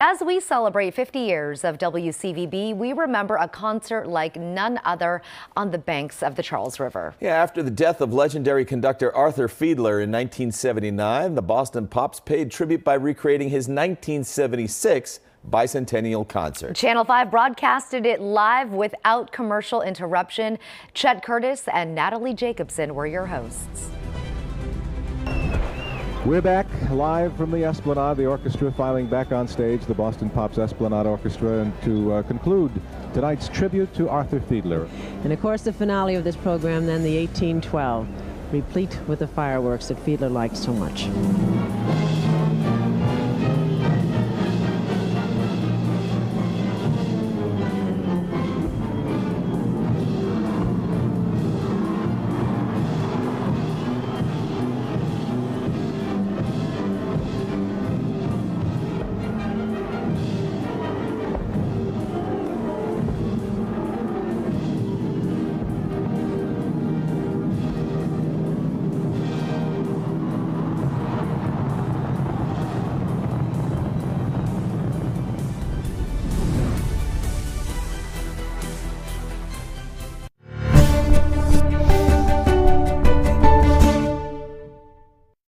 As we celebrate 50 years of WCVB, we remember a concert like none other on the banks of the Charles River. Yeah, after the death of legendary conductor Arthur Fiedler in 1979, the Boston Pops paid tribute by recreating his 1976 Bicentennial Concert. Channel 5 broadcasted it live without commercial interruption. Chet Curtis and Natalie Jacobson were your hosts. We're back live from the Esplanade, the orchestra filing back on stage, the Boston Pops Esplanade Orchestra, and to conclude tonight's tribute to Arthur Fiedler. And of course the finale of this program then, the 1812, replete with the fireworks that Fiedler liked so much.